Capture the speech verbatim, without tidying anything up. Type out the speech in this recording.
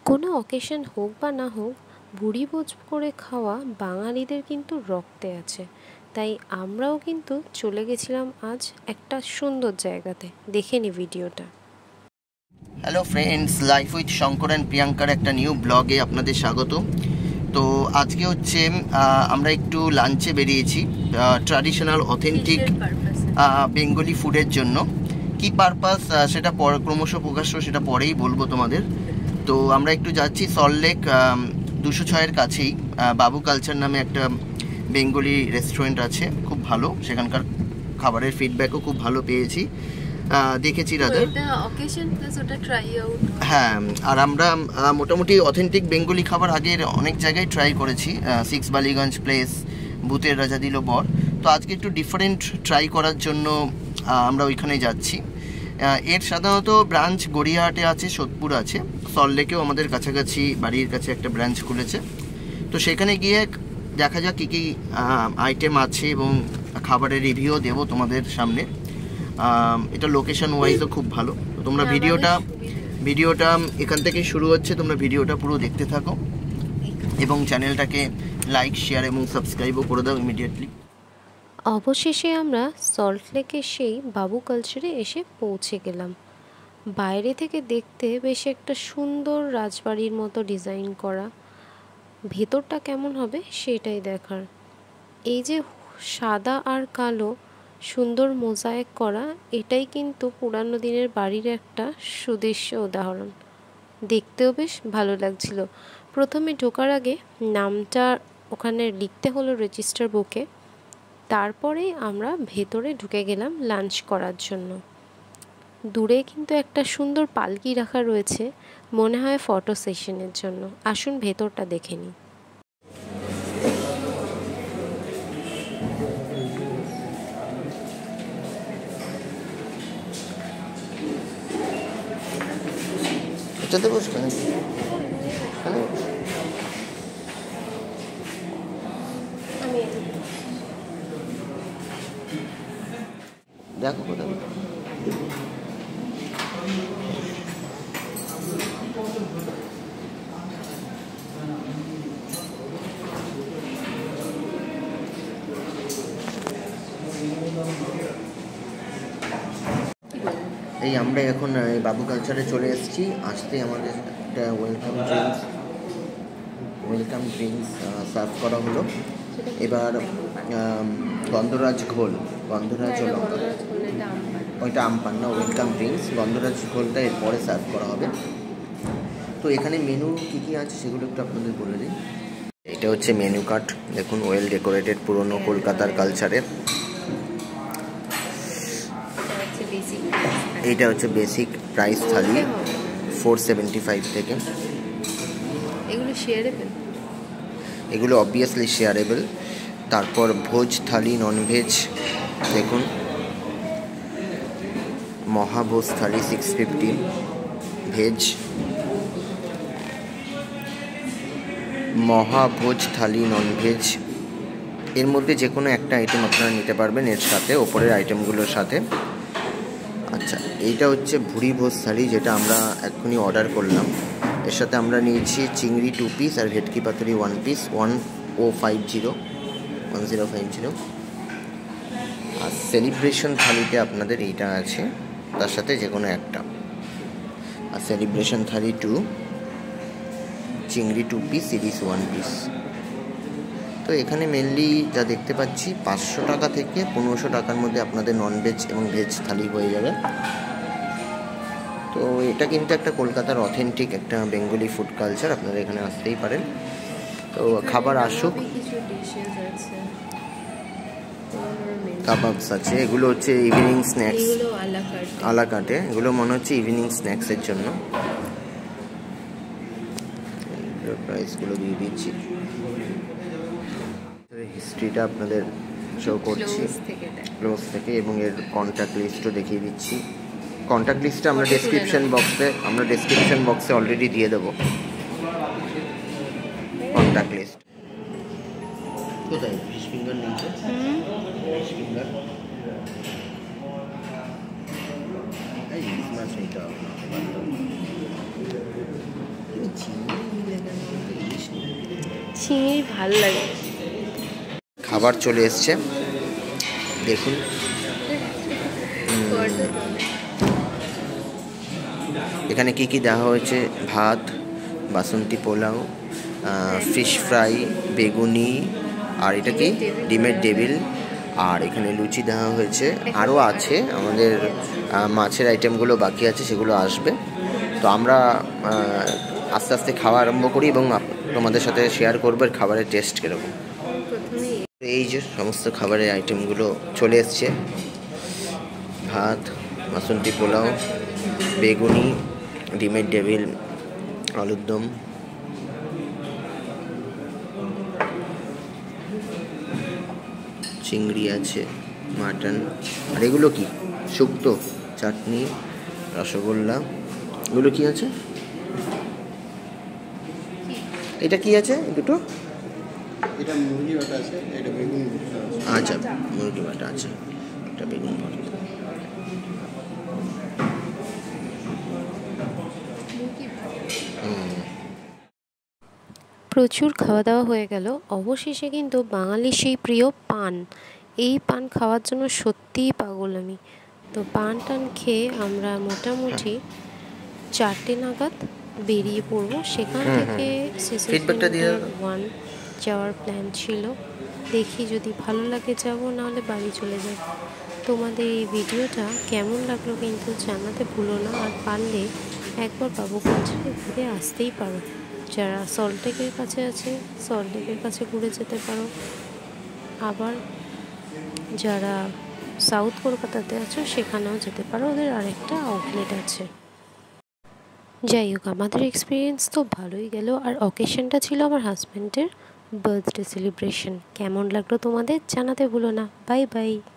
কোনো অকেশন হোক বা না হোক ভুরিভোজ করে খাওয়া বাঙালিদের কিন্তু রক্তে আছে। তাই আমরাও কিন্তু চলে গেছিলাম আজ একটা সুন্দর জায়গাতে। দেখে নি ভিডিওটা। Hello friends, life with Shankar and প্রিয়াঙ্কার একটা নিউ ব্লগে আপনাদের স্বাগত। তো আজকে হচ্ছে আমরা একটু লাঞ্চে বেরিয়েছি ট্র্যাডিশনাল অথেন্টিক বেঙ্গলি ফুডের জন্য। কি পারপাস সেটা পর ক্রমশ প্রকাশ্য সেটা পরেই বলবো তোমাদের। তো আমরা একটু যাচ্ছি সল্টলেক দুশো ছয়ের কাছেই বাবু কালচার নামে একটা বেঙ্গলি রেস্টুরেন্ট আছে, খুব ভালো। সেখানকার খাবারের ফিডব্যাকও খুব ভালো পেয়েছি, দেখেছি দাদা। হ্যাঁ, আর আমরা মোটামুটি অথেন্টিক বেঙ্গলি খাবার আগের অনেক জায়গায় ট্রাই করেছি, সিক্স বালিগঞ্জ প্লেস, ভূতের রাজা দিল বর। তো আজকে একটু ডিফারেন্ট ট্রাই করার জন্য আমরা ওইখানে যাচ্ছি। এর সাধারণত ব্রাঞ্চ গড়িয়াহাটে আছে, সোদপুর আছে, সল্টলেকেও আমাদের কাছাকাছি বাড়ির কাছে একটা ব্রাঞ্চ খুলেছে। তো সেখানে গিয়ে দেখা যাক কী কী আইটেম আছে এবং খাবারের রিভিউ দেবো তোমাদের সামনে। এটা লোকেশন ওয়াইজও খুব ভালো। তো তোমরা ভিডিওটা ভিডিওটা এখান থেকে শুরু হচ্ছে, তোমরা ভিডিওটা পুরো দেখতে থাকো এবং চ্যানেলটাকে লাইক, শেয়ার এবং সাবস্ক্রাইবও করে দাও ইমিডিয়েটলি। অবশেষে আমরা সল্টলেকে সেই বাবু কালচারে এসে পৌঁছে গেলাম। বাইরে থেকে দেখতে বেশ একটা সুন্দর রাজবাড়ির মতো ডিজাইন করা, ভেতরটা কেমন হবে সেটাই দেখার। এই যে সাদা আর কালো সুন্দর মোজাইক করা, এটাই কিন্তু পুরানো দিনের বাড়ির একটা সুদৃশ্য উদাহরণ। দেখতেও বেশ ভালো লাগছিল। প্রথমে ঢোকার আগে নামটা ওখানে লিখতে হলো রেজিস্টার বুকে, তারপরেই আমরা ভেতরে ঢুকে গেলাম লাঞ্চ করার জন্য। দূরে কিন্তু একটা সুন্দর পালকি রাখা রয়েছে, মনে হয় ফটো সেশনের জন্য। আসুন ভেতরটা দেখে নিই। এটাতে বসবে নাকি? দেখো কোথাও এই আমরা এখন বাবু কালচারে চলে এসেছি। আসতে আমাদের একটা welcome drinks welcome drinks serve করা হলো। এবার গন্ধরাজ ঘোল, গন্ধরাজ লঙ্কা, ওইটা আমপান না, ওয়েলকাম ড্রিঙ্কস। গন্ধরাজ ঘোলটা এরপরে সার্ভ করা হবে। তো এখানে মেনু কী কী আছে সেগুলো একটু আপনাদের বলে দিই। এটা হচ্ছে মেনু কার্ড, দেখুন, ওয়েল ডেকোরেটেড, পুরনো কলকাতার কালচারের। এইটা হচ্ছে basic price thali, four seventy five থেকে। এগুলো শেয়ারেবল, এগুলো অবভিয়াসলি শেয়ারেবল। তারপর ভোজ থালি, ননভেজ, দেখুন, মহাভোজ থালি সিক্স ফিফটি ভেজ, মহাভোজ থালি ননভেজ। এর মধ্যে যে কোনো একটা আইটেম আপনারা নিতে পারবেন এর সাথে, ওপরের আইটেমগুলোর সাথে। আচ্ছা, এইটা হচ্ছে ভুরিভোজ থালি, যেটা আমরা এক্ষুনি অর্ডার করলাম। এর সাথে আমরা নিয়েছি চিংড়ি টু পিস আর bhetki paturi one piece, one o five zero one zero five zero. আর সেলিব্রেশন থালিতে আপনাদের এইটা আছে, তার সাথে যে কোনো একটা। আর সেলিব্রেশন থালি টু, চিংড়ি টু পিস, সিরিজ ওয়ান পিস। তো এখানে মেনলি যা দেখতে পাচ্ছি পাঁচশো টাকা থেকে পনেরোশো টাকার মধ্যে আপনাদের ননভেজ এবং ভেজ থালি হয়ে যাবে। তো এটা কিন্তু একটা কলকাতার অথেন্টিক একটা বেঙ্গলি ফুড কালচার, আপনারা এখানে আসতেই পারেন। তো খাবার আসুক। কাবাবস আছে, এগুলো হচ্ছে ইভিনিং স্ন্যাক্স, আলা কাটে। এগুলো মনে হচ্ছে ইভিনিং স্ন্যাক্সের জন্য। প্রাইসগুলো দিয়ে দিচ্ছি, হিস্ট্রিটা আপনাদের শো করছি ক্লোজ থেকে, এবং এর কন্ট্যাক্ট লিস্টও দেখিয়ে দিচ্ছি। কন্ট্যাক্ট লিস্টটা আমরা ডেসক্রিপশন বক্সে আমরা ডেসক্রিপশন বক্সে অলরেডি দিয়ে দেবো কন্ট্যাক্ট লিস্ট। কোথায় ফিশ ফিঙ্গার নেই তো? ফিশ ফিঙ্গার এই মাছ এইটা চিংড়ি চিংড়ি ভাল লাগে। খাবার চলে এসছে, দেখুন। এখানে কি কি দেওয়া হয়েছে, ভাত, বাসন্তী পোলাও, ফিশ ফ্রাই, বেগুনি, আর এটা কি ডিমের টেবিল, আর এখানে লুচি দেওয়া হয়েছে। আরও আছে আমাদের মাছের আইটেমগুলো বাকি আছে, সেগুলো আসবে। তো আমরা আস্তে আস্তে খাওয়া আরম্ভ করি এবং তোমাদের সাথে শেয়ার করবো খাবারের টেস্ট কীরকম। এই যে সমস্ত খাবারের আইটেমগুলো চলে এসছে, ভাত, বাসন্তী পোলাও, বেগুনি, ডিমের টেবিল, আলুর দম, চিংড়ি আছে, মাটন, আর এগুলো কি শুক্তো, চাটনি, রসগোল্লা, এগুলো কি আছে, এটা কি আছে দুটো, এটা মুরগি বাটা আছে, এটা বেগুন ভর্তা আছে। আচ্ছা, মুরগি বাটা আছে, এটা বেগুন ভর্তা। প্রচুর খাওয়া দাওয়া হয়ে গেল। অবশেষে কিন্তু বাঙালির সেই প্রিয় পান, এই পান খাওয়ার জন্য সত্যিই পাগল আমি। তো পান টান খেয়ে আমরা মোটামুটি চারটে নাগাদ বেরিয়ে পড়বো। সেখান থেকে ওয়ান যাওয়ার প্ল্যান ছিল, দেখি যদি ভালো লাগে যাব, নাহলে বাড়ি চলে যাব। তোমাদের এই ভিডিওটা কেমন লাগলো কিন্তু জানাতে ভুলো না, আর পারলে একবার বাবুগঞ্জে ঘুরে আসতেই পারো। যারা সল্টলেকের কাছে আছে সল্টলেকের কাছে ঘুরে যেতে পারো, আবার যারা সাউথ কলকাতাতে আছো সেখানেও যেতে পারো, ওদের আরেকটা আউটলেট আছে। যাই হোক, আমাদের এক্সপিরিয়েন্স তো ভালোই গেল, আর অকেশনটা ছিল আমার হাজব্যান্ডের বার্থডে সেলিব্রেশন। কেমন লাগলো তোমাদের জানাতে ভুলো না। Bye by.